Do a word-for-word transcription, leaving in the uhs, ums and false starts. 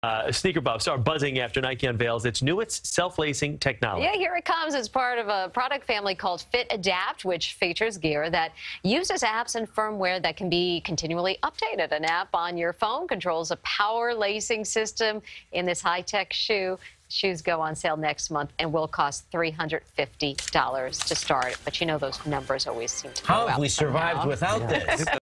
Uh, sneaker buffs are buzzing after Nike unveils its newest self-lacing technology. Yeah, here it comes. It's part of a product family called Fit Adapt, which features gear that uses apps and firmware that can be continually updated. An app on your phone controls a power lacing system in this high-tech shoe. Shoes go on sale next month and will cost three hundred fifty dollars to start. But you know those numbers always seem to go How have up we survived somehow. without this?